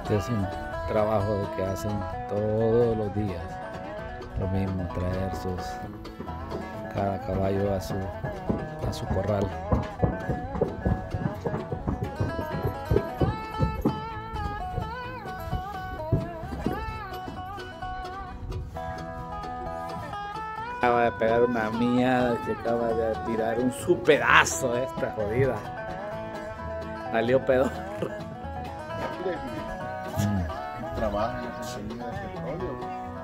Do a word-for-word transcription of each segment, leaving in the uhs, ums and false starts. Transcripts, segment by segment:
Este es un trabajo que hacen todos los días. Lo mismo, traer sus cada caballo a su a su corral. Acaba de pegar una mía que acaba de tirar un su pedazo esta jodida. Salió pedorro. Mm. Trabaja en la compañía de petróleo.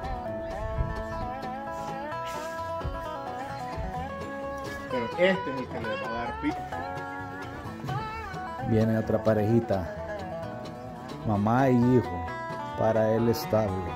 Pero este es el que le va a dar pico. Viene otra parejita, mamá y hijo, para el establo.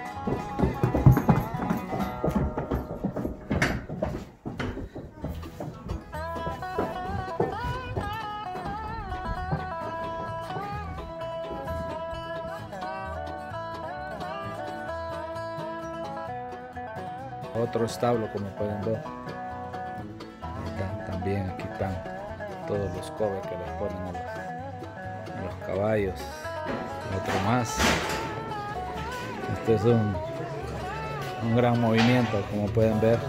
Otro establo, como pueden ver. Están, también aquí están todos los covers que les ponen a los, a los caballos. Otro más. Este es un, un gran movimiento, como pueden ver.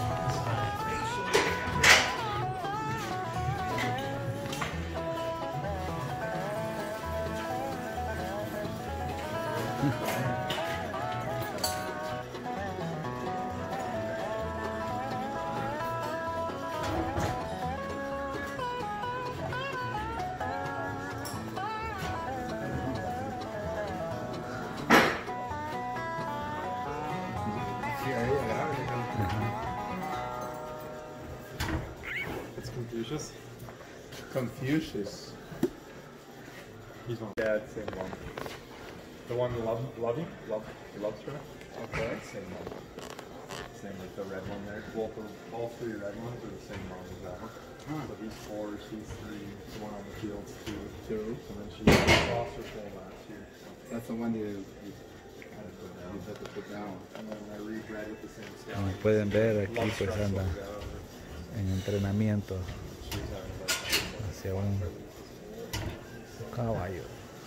It's Confucius. Confucius. He's one. Yeah, it's the same one. The one love, loving, love, loves her. Okay. Same one. Same with the red one there. Both of, all three red ones are the same one as that one. Huh. So he's four, she's three. The one on the field's two. Two. And then she lost her full last year. So. That's the one you, you, you have to put down. And then I rebred with the same scale. Como pueden ver, aquí pues anda en entrenamiento hacia un caballo.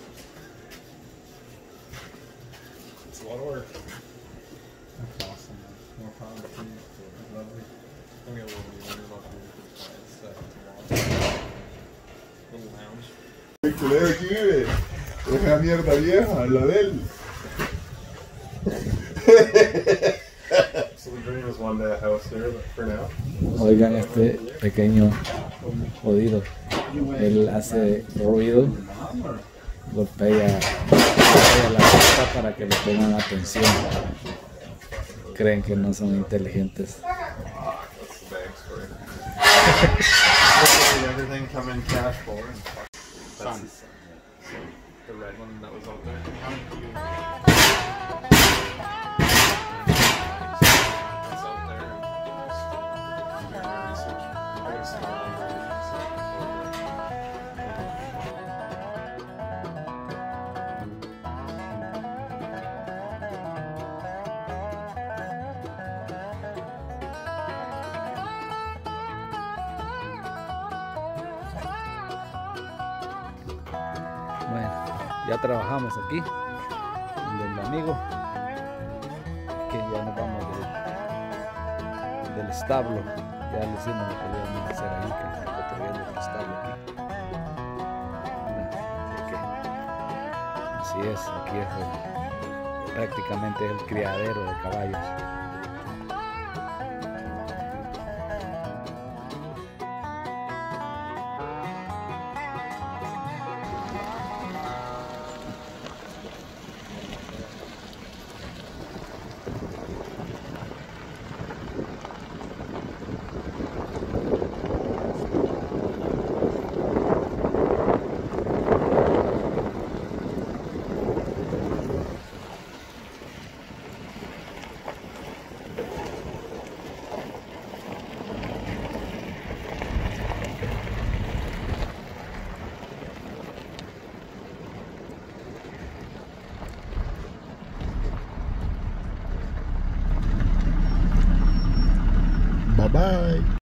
It's a lot of work. That's awesome, man. More power to you. That's lovely. I'm gonna love you. I'm gonna love you. It's uh, a little lounge. El culero aquí vive. Es una mierda vieja, la de él. So we're bringing us one day a house here, but for now. Oigan este pequeño jodido. Él hace ruido, golpea, golpea la puerta para que le pongan atención. Creen que no son inteligentes. That's the bags for it. Everything come in cash for it. That's his son. So the red one that was out there. That's out there. Doing my research. I was small on my Bueno, ya trabajamos aquí, donde el amigo, que ya nos vamos del, del establo. Ya le hicimos lo que le íbamos a hacer ahí, que está construyendo el establo aquí. Así que, así es, aquí es el, prácticamente es el criadero de caballos. Bye bye.